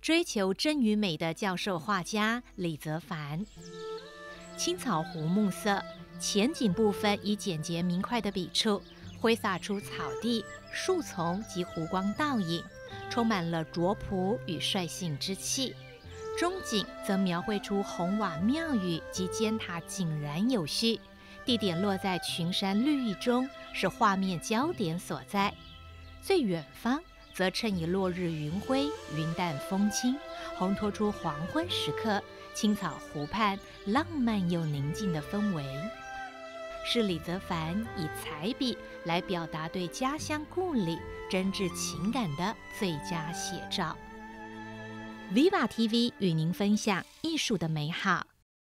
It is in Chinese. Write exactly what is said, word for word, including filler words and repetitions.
追求真与美的教授画家李泽藩。青草湖暮色，前景部分以简洁明快的笔触挥洒出草地、树丛及湖光倒影，充满了拙朴与率性之气。中景则描绘出红瓦庙宇及尖塔井然有序，地点落在群山绿意中，是画面焦点所在。最远方则衬以落日余晖，云淡风轻，烘托出黄昏时刻青草湖畔浪漫又宁静的氛围，是李泽藩以彩笔来表达对家乡故里真挚情感的最佳写照。Viva T V 与您分享艺术的美好。